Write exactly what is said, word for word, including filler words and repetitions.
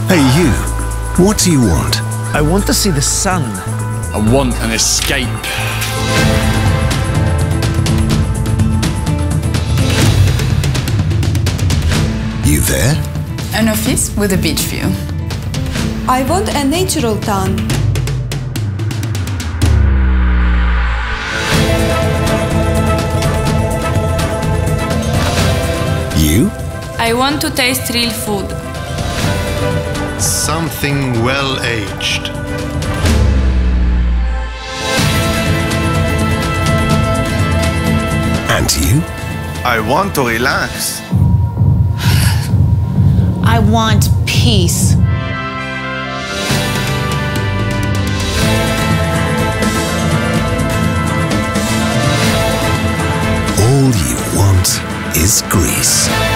Hey, you. What do you want? I want to see the sun. I want an escape. You there? An office with a beach view. I want a natural town. You? I want to taste real food. Something well-aged. And you? I want to relax. I want peace. All you want is Greece.